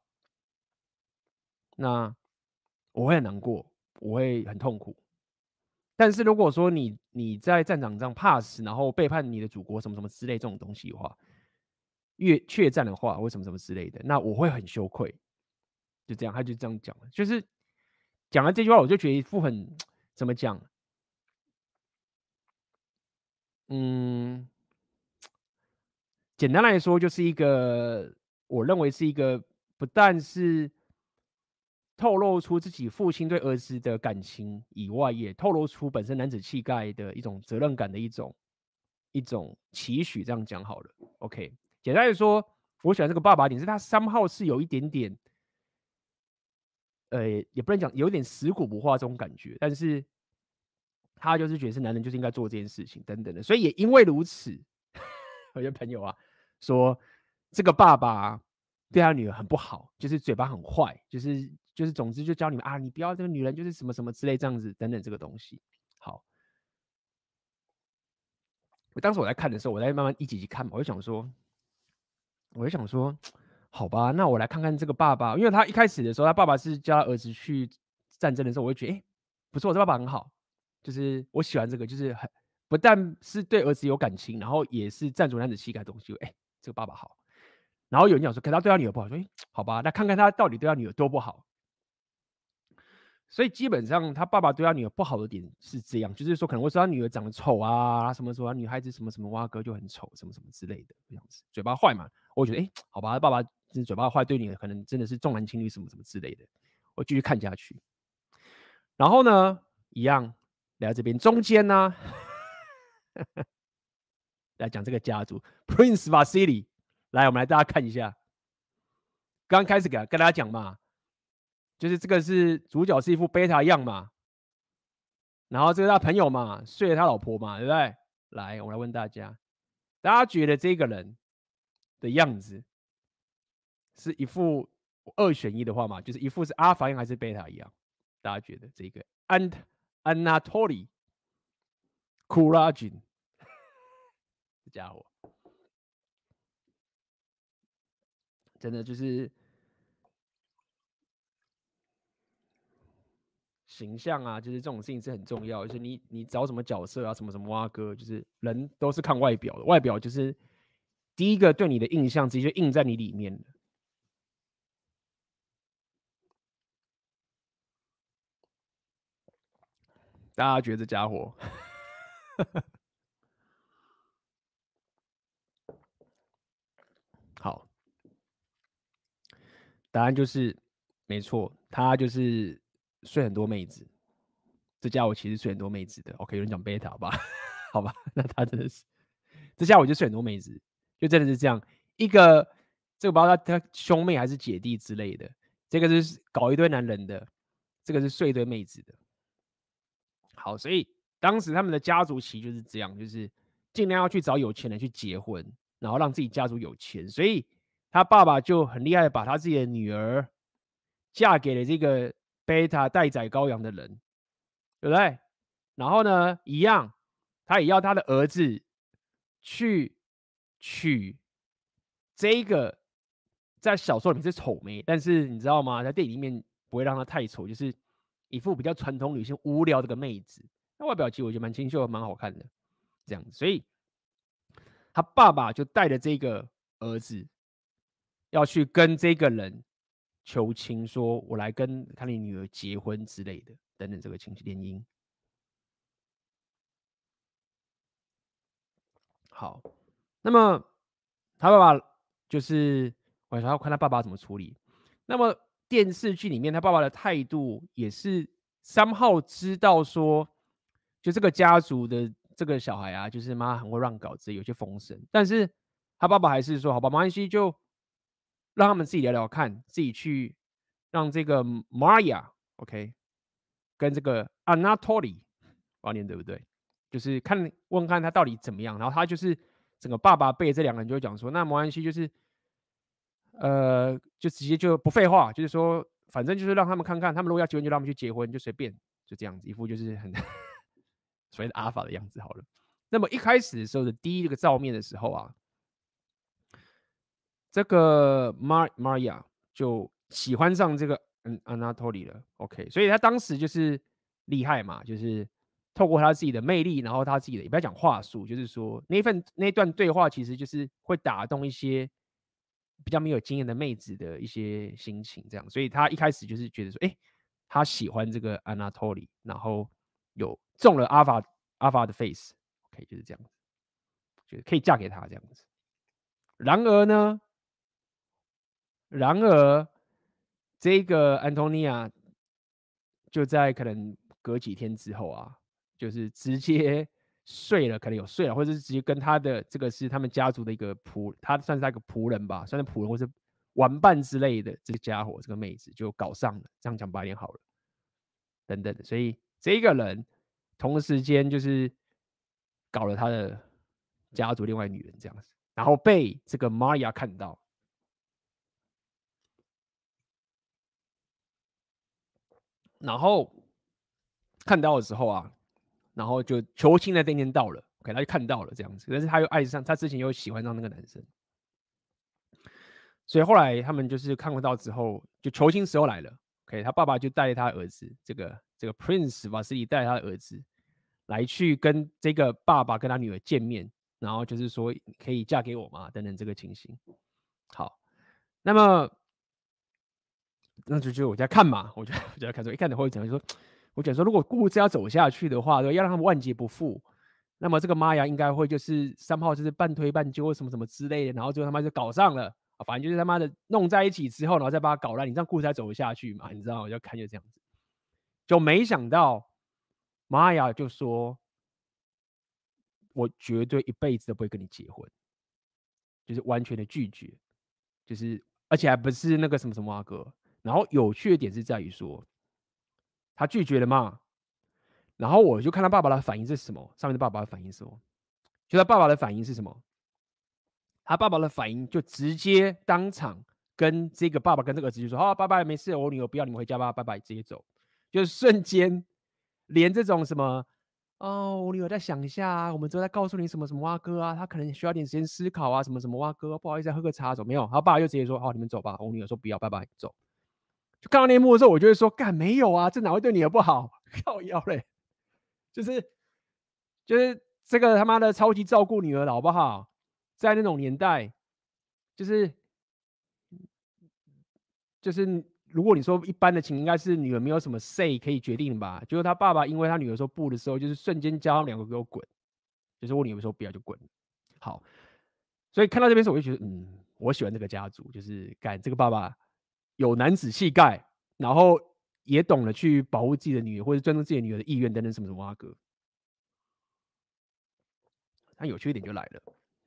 那我会很难过，我会很痛苦。但是如果说你你在战场上怕死，然后背叛你的祖国什么什么之类这种东西的话，越怯战的话或什么什么之类的，那我会很羞愧。就这样，他就这样讲了，就是讲了这句话，我就觉得一副很怎么讲，嗯，简单来说，就是一个我认为是一个不但是透露出自己父亲对儿子的感情以外，也透露出本身男子气概的一种责任感的一种一种期许。这样讲好了 ，OK。简单来说，我喜欢这个爸爸点是他三号是有一点点，呃，也不能讲有点死骨不化这种感觉，但是他就是觉得是男人就是应该做这件事情等等的，所以也因为如此，我有朋友啊说这个爸爸对他女儿很不好，就是嘴巴很坏，就是就是总之就教你们啊，你不要这个女人就是什么什么之类这样子等等这个东西。好，我当时我在看的时候，我在慢慢一集集看嘛，我就想说，我就想说，好吧，那我来看看这个爸爸，因为他一开始的时候，他爸爸是叫他儿子去战争的时候，我就觉得，哎、欸，不错，这爸爸很好，就是我喜欢这个，就是很不但是对儿子有感情，然后也是赞助男子气概的东西，哎、欸，这个爸爸好。然后有人讲说，可他对他女儿不好，说，哎、欸，好吧，那看看他到底对他女儿多不好。所以基本上他爸爸对他女儿不好的点是这样，就是说可能会说他女儿长得丑啊，什么说他女孩子什么什么蛙哥就很丑，什么什么之类的这样子，嘴巴坏嘛。我觉得哎、欸，好吧，爸爸就是嘴巴坏，对女儿可能真的是重男轻女什么什么之类的。我继续看下去，然后呢，一样来到这边中间呢，来讲这个家族 Prince Vasily， 来我们来大家看一下，刚开始给跟大家讲嘛。就是这个是主角是一副贝塔样嘛，然后这个他朋友嘛，睡了他老婆嘛，对不对？来，我来问大家，大家觉得这个人的样子是一副二选一的话嘛，就是一副是阿法样还是贝塔一样？大家觉得这个 Ant Anatoly Kuragin 这家伙，真的就是形象啊，就是这种事情是很重要。就是你你找什么角色啊，什么什么蛙哥，就是人都是看外表的，外表就是第一个对你的印象，直接就印在你里面的。大家觉得这家伙好？答案就是没错，他就是睡很多妹子。这家伙其实睡很多妹子的。OK，有人讲贝塔吧？好吧，那他真的是这家伙就睡很多妹子，就真的是这样一个这个不知道他他兄妹还是姐弟之类的，这个是搞一堆男人的，这个是睡一堆妹子的。好，所以当时他们的家族其实就是这样，就是尽量要去找有钱人去结婚，然后让自己家族有钱。所以他爸爸就很厉害的把他自己的女儿嫁给了这个贝塔待宰羔羊的人，对不对？然后呢，一样，他也要他的儿子去娶这个在小说里面是丑妹，但是你知道吗？在电影里面不会让她太丑，就是一副比较传统女性无聊的个妹子。那外表其实我觉得蛮清秀，蛮好看的，这样子。所以他爸爸就带着这个儿子要去跟这个人求亲，说我来跟看你女儿结婚之类的，等等这个亲戚联姻。好，那么他爸爸就是我想要看他爸爸怎么处理。那么电视剧里面他爸爸的态度也是三号知道说，就这个家族的这个小孩啊，就是妈很会乱搞，自己有些风声，但是他爸爸还是说好吧，没关系，就让他们自己聊聊看，自己去让这个 Maya OK 跟这个 Anatoly， 我要念对不对？就是看问看他到底怎么样，然后他就是整个爸爸辈这两个人就会讲说，那没关系，就是呃，就直接就不废话，就是说，反正就是让他们看看，他们如果要结婚就让他们去结婚，就随便，就这样子，一副就是很所谓的阿法的样子好了。那么一开始的时候的第一个照面的时候啊，这个 Mar Maria 就喜欢上这个嗯 Anatoly 了 ，OK， 所以他当时就是厉害嘛，就是透过他自己的魅力，然后他自己的也不要讲话术，就是说那份那段对话其实就是会打动一些比较没有经验的妹子的一些心情，这样，所以他一开始就是觉得说，哎，他喜欢这个 Anatoly， 然后有中了阿法阿法的 face，OK， 就是这样子，就是可以嫁给他这样子。然而呢，然而，这个安东尼亚就在可能隔几天之后啊，就是直接睡了，可能有睡了，或者是直接跟他的这个是他们家族的一个仆，他算是他一个仆人吧，算是仆人或是玩伴之类的，这个家伙，这个妹子就搞上了，这样讲白点好了，等等的，所以这个人同时间就是搞了他的家族另外女人这样子，然后被这个玛雅看到。然后看到的时候啊，然后就求亲的那天到了，OK，他就看到了这样子，但是他又爱上，他之前又喜欢上那个男生，所以后来他们就是看不到之后，就求亲时候来了，OK，他爸爸就带他儿子，这个这个 Prince 瓦斯里带他的儿子来去跟这个爸爸跟他女儿见面，然后就是说可以嫁给我吗？等等这个情形。好，那么那就就我在看嘛，我就我就在看说，一看的会讲说，我讲说，如果故事要走下去的话，对，要让他们万劫不复，那么这个玛雅应该会就是三号就是半推半就或什么什么之类的，然后最后他妈就搞上了，啊，反正就是他妈的弄在一起之后，然后再把它搞烂，你这样故事才走得下去嘛？你知道，我就看就这样子，就没想到玛雅就说，我绝对一辈子都不会跟你结婚，就是完全的拒绝，就是而且还不是那个什么什么阿哥。然后有趣的点是在于说，他拒绝了嘛，然后我就看他爸爸的反应是什么，上面的爸爸的反应是什么，就他爸爸的反应是什么？他爸爸的反应就直接当场跟这个爸爸跟这个儿子就说：“好、啊，拜拜，没事，我女儿不要你们回家吧，拜拜，直接走。”就是瞬间，连这种什么哦，我女儿再想一下啊，我们之后再告诉你什么什么啊哥啊，她可能需要点时间思考啊，什么什么啊哥，不好意思，再喝个茶走没有？他爸爸就直接说：“好，你们走吧。”我女儿说：“不要，拜拜，走。”就看到那一幕的时候，我就会说：“干没有啊，这哪会对女儿不好？靠腰嘞，就是就是这个他妈的超级照顾女儿的好不好？在那种年代，就是就是如果你说一般的情，应该是女儿没有什么 say 可以决定吧？结果他爸爸因为他女儿说不的时候，就是瞬间叫他们两个给我滚，就是我女儿说不要就滚。好，所以看到这边时候，我就觉得，嗯，我喜欢这个家族，就是干这个爸爸有男子气概，然后也懂得去保护自己的女儿或者尊重自己的女儿的意愿等等什么什么啊哥。但有趣一点就来了，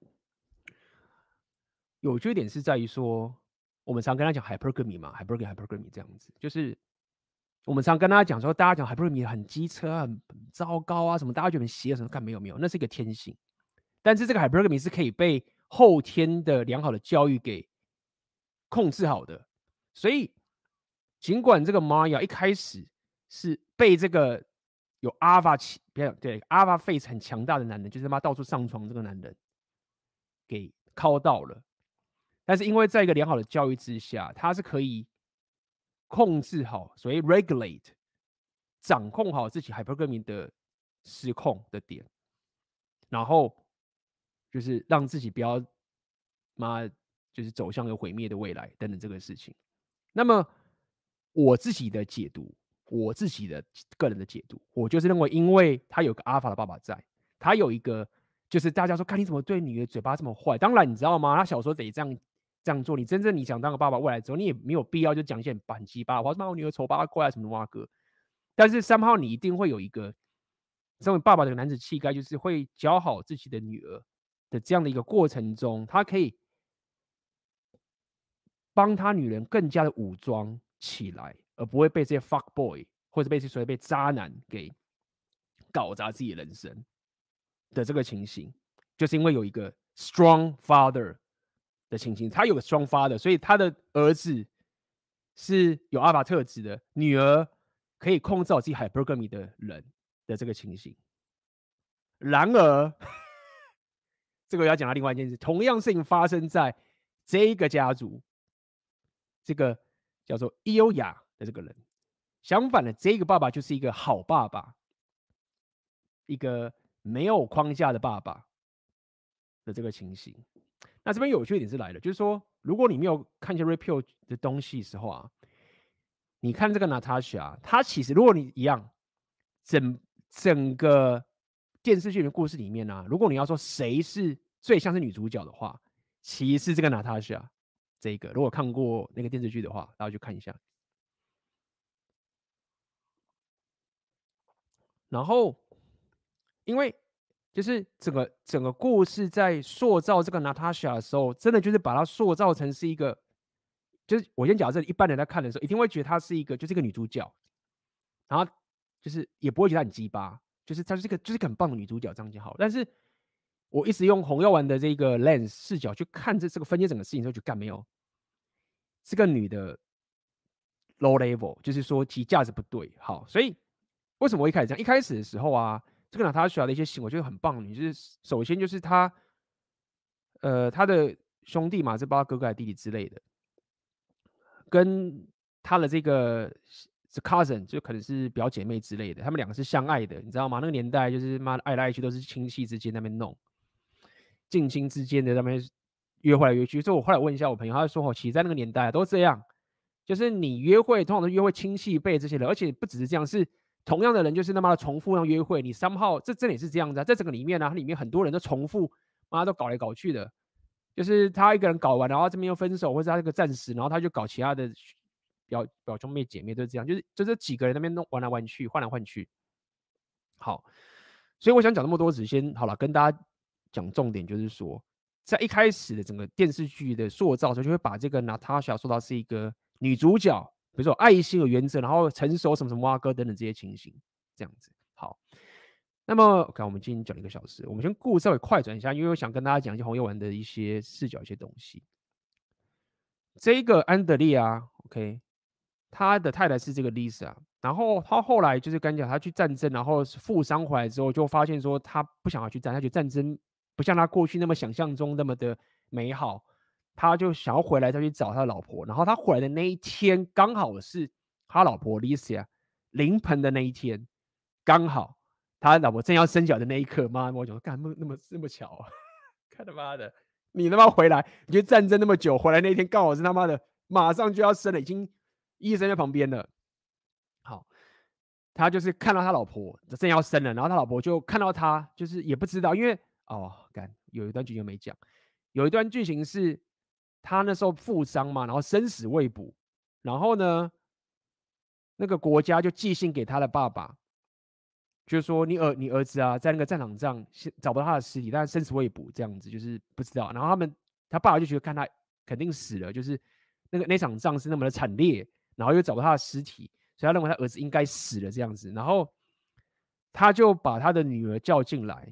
有趣一点是在于说，我们常跟他讲 hypergamy 嘛 ，hypergamy hypergamy 这样子，就是我们常跟大家讲说，大家讲 hypergamy 很机车、很糟糕啊，什么大家觉得很邪恶什么，干没有没有，那是一个天性。但是这个 hypergamy 是可以被后天的良好的教育给控制好的，所以尽管这个 Maya 一开始是被这个有 Alpha 气，不要对 Alpha face 很强大的男人，就是他妈到处上床这个男人给靠到了，但是因为在一个良好的教育之下，他是可以控制好，所谓 regulate 掌控好自己 hypergamy 的失控的点，然后就是让自己不要妈就是走向有毁灭的未来等等这个事情。那么我自己的解读，我自己的个人的解读，我就是认为，因为他有个阿法的爸爸在，他有一个就是大家说，看你怎么对女儿嘴巴这么坏。当然你知道吗？他小时候得这样这样做。你真正你想当个爸爸，未来之后你也没有必要就讲一些很板鸡巴，我说妈我女儿丑八怪啊什么哇哥。但是三号你一定会有一个身为爸爸的男子气概，就是会教好自己的女儿的这样的一个过程中，他可以帮他女人更加的武装起来，而不会被这些 fuck boy 或者被这所谓被渣男给搞砸自己的人生的这个情形，就是因为有一个 strong father 的情形，他有个 strong father，所以他的儿子是有阿法特质的，女儿可以控制好自己 hypergamy 的人的这个情形。然而，这个要讲到另外一件事，同样事情发生在这一个家族，这个叫做伊欧亚的这个人。相反的，这个爸爸就是一个好爸爸，一个没有框架的爸爸的这个情形。那这边有趣一点是来了，就是说，如果你没有看一些 repeal 的东西的时候啊，你看这个 Natasha， 她其实如果你一样，整整个电视剧的故事里面呢、啊，如果你要说谁是最像是女主角的话，其实是这个 Natasha 这一个。如果看过那个电视剧的话，大家去看一下。然后，因为就是整个整个故事在塑造这个 Natasha 的时候，真的就是把她塑造成是一个，就是我先假设一般人在看的时候，一定会觉得她是一个就是一个女主角，然后就是也不会觉得她很鸡巴，就是她是一个就是一个很棒的女主角这样就好。但是我一直用红药丸的这个 lens 视角去看这这个分析整个事情的时候，就干没有这个女的 low level， 就是说其价值不对。好，所以为什么我一开始这样？一开始的时候啊，这个 Natasha 的一些行为，我觉得很棒。你就是首先就是他，呃，他的兄弟嘛，这包括哥哥还弟弟之类的，跟他的这个 cousin 就可能是表姐妹之类的，他们两个是相爱的，你知道吗？那个年代就是妈的爱来爱去都是亲戚之间那边弄，近亲之间的那边约会来约去。所以我后来问一下我朋友，他就说哦，其实在那个年代、啊、都这样，就是你约会通常都约会亲戚辈这些人，而且不只是这样，是同样的人就是他妈的重复让约会，你三号这真的也是这样子、啊，在这个里面呢、啊，它里面很多人都重复，妈都搞来搞去的，就是他一个人搞完，然后这边又分手，或者他这个暂时，然后他就搞其他的表表兄妹姐妹都是这样，就是就这几个人那边弄玩来玩去，换来换去。好，所以我想讲那么多，只先好了，跟大家讲重点，就是说，在一开始的整个电视剧的塑造的时候，就会把这个 Natasha 塑造是一个女主角，比如说有爱心、有原则，然后成熟什么什么蛙哥等等这些情形，这样子。好，那么看我们今天讲了一个小时，我们先故稍微快转一下，因为我想跟大家讲一些红叶丸的一些视角、一些东西。 这个安德烈啊 ，OK， 他的太太是这个 Lisa， 然后他后来就是跟你讲，他去战争，然后负伤回来之后，就发现说他不想要去战，他觉得战争不像他过去那么想象中那么的美好，他就想要回来再去找他的老婆。然后他回来的那一天，刚好是他老婆 Lisa 临盆的那一天，刚好他老婆正要生小的那一刻，妈，我讲干那么那么那么巧啊！看他妈的，你他妈回来，你觉得战争那么久，回来那一天刚好是他妈的马上就要生了，已经医生在旁边了。好，他就是看到他老婆正要生了，然后他老婆就看到他，就是也不知道，因为哦，干有一段剧情没讲，有一段剧情是他那时候负伤嘛，然后生死未卜，然后呢，那个国家就寄信给他的爸爸，就是说你儿你儿子啊，在那个战场上找不到他的尸体，但是生死未卜，这样子就是不知道。然后他们他爸爸就觉得看他肯定死了，就是那个那场仗是那么的惨烈，然后又找不到他的尸体，所以他认为他儿子应该死了这样子。然后他就把他的女儿叫进来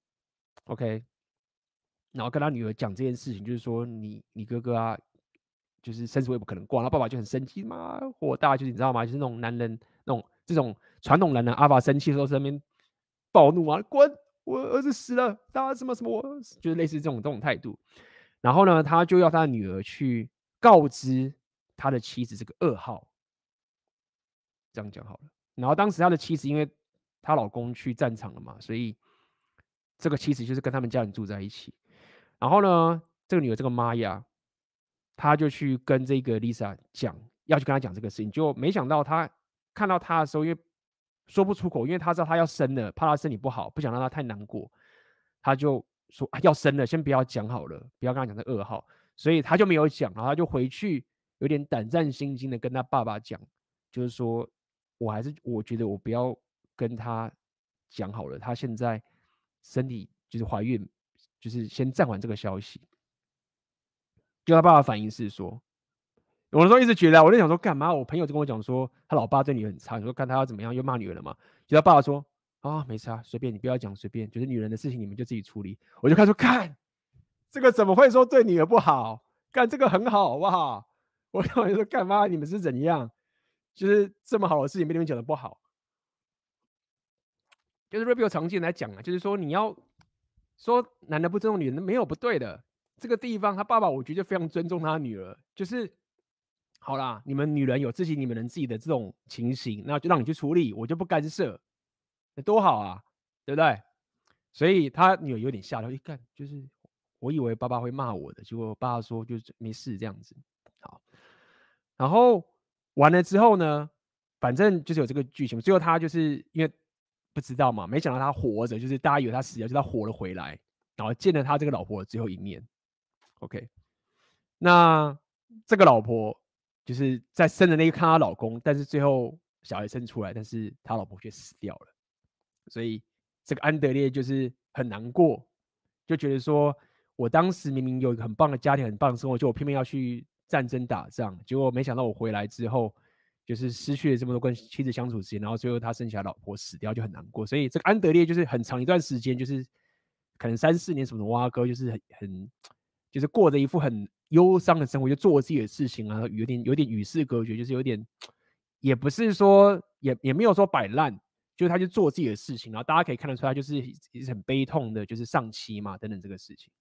，OK，然后跟他女儿讲这件事情，就是说你你哥哥啊，就是生死未卜可能挂。然后爸爸就很生气嘛，火大，就是你知道吗？就是那种男人那种这种传统男人阿爸生气的时候在那边暴怒啊，滚！我儿子死了，他什么什么，我就是类似这种这种态度。然后呢，他就要他的女儿去告知他的妻子这个噩耗，这样讲好了。然后当时他的妻子因为她老公去战场了嘛，所以这个妻子就是跟他们家人住在一起。然后呢，这个女儿这个妈呀，她就去跟这个 Lisa 讲，要去跟她讲这个事情，就没想到她看到她的时候，因为说不出口，因为她知道她要生了，怕她身体不好，不想让她太难过，她就说、啊、要生了，先不要讲好了，不要跟她讲这噩耗，所以她就没有讲，然后她就回去有点胆战心惊的跟她爸爸讲，就是说我还是我觉得我不要跟她讲好了，她现在身体就是怀孕，就是先暂缓这个消息。就他爸爸反应是说，我那时候一直觉得、啊，我就想说干嘛？我朋友就跟我讲说，他老爸对女儿很差，你说看他要怎么样，又骂女儿了嘛。就他爸爸说啊，没差，随便你不要讲，随便，就是女人的事情你们就自己处理。我就看说，看这个怎么会说对女儿不好？干这个很好，好不好？我跟我说干嘛？你们是怎样？就是这么好的事情被你们讲的不好。就是 Rapio 常见来讲啊，就是说你要说男的不尊重女人，没有不对的。这个地方，他爸爸我觉得非常尊重他女儿，就是好啦，你们女人有自己你们人自己的这种情形，那就让你去处理，我就不干涉，那多好啊，对不对？所以他女儿有点吓到，一看就是我以为爸爸会骂我的，结果爸爸说就是没事这样子。好，然后完了之后呢，反正就是有这个剧情，最后他就是因为不知道嘛，没想到他活着，就是大家以为他死了，就他活了回来，然后见了他这个老婆的最后一面。OK，那这个老婆就是在生的那一刻看她老公，但是最后小孩生出来，但是他老婆却死掉了，所以这个安德烈就是很难过，就觉得说我当时明明有一个很棒的家庭、很棒的生活，就我偏偏要去战争打仗，结果没想到我回来之后，就是失去了这么多跟妻子相处时间，然后最后他生下来老婆死掉，就很难过。所以这个安德烈就是很长一段时间，就是可能三四年什么的蛙哥，就是很很就是过着一副很忧伤的生活，就做自己的事情啊，有点有点与世隔绝，就是有点也不是说也也没有说摆烂，就是他就做自己的事情，然后大家可以看得出来，就是很悲痛的，就是丧妻嘛等等这个事情。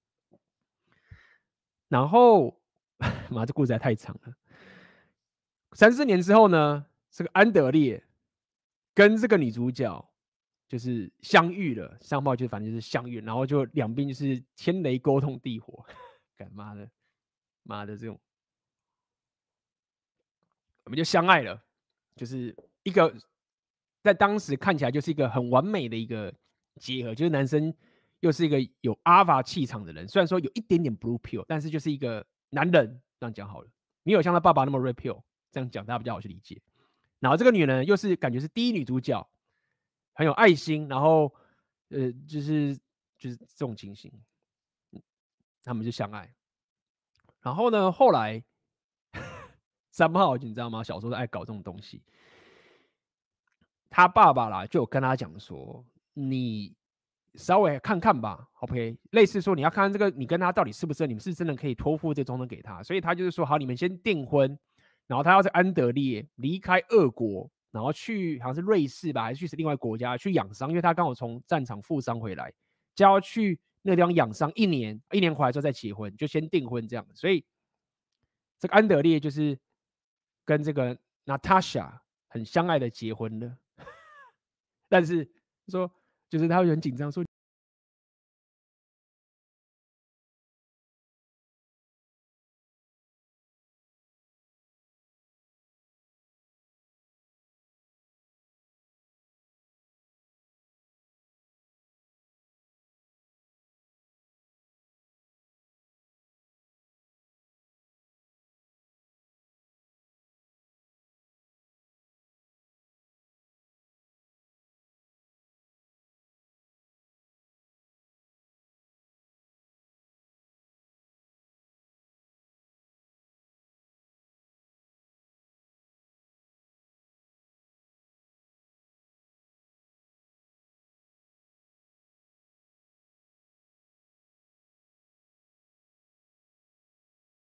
然后，妈，这故事还太长了。三四年之后呢，这个安德烈跟这个女主角就是相遇了，上报就反正就是相遇，然后就两边就是天雷勾动地火，干妈的妈的这种，我们就相爱了，就是一个在当时看起来就是一个很完美的一个结合，就是男生又是一个有阿法气场的人，虽然说有一点点 blue pill， 但是就是一个男人，这样讲好了，没有像他爸爸那么 red pill， 这样讲大家比较好去理解。然后这个女人又是感觉是第一女主角，很有爱心，然后呃，就是就是这种情形，他们就相爱。然后呢，后来三号你知道吗？小时候爱搞这种东西。他爸爸啦就有跟他讲说，你稍微看看吧 ，OK， 类似说你要看看这个你跟他到底是不是你们是真的可以托付这终身给他，所以他就是说好，你们先订婚，然后他要在安德烈离开俄国，然后去好像是瑞士吧，还是去另外国家去养伤，因为他刚好从战场负伤回来，就要去那个地方养伤一年，一年回来之后再结婚，就先订婚这样，所以这个安德烈就是跟这个 Natasha 很相爱的结婚了，但是说就是他会很紧张说。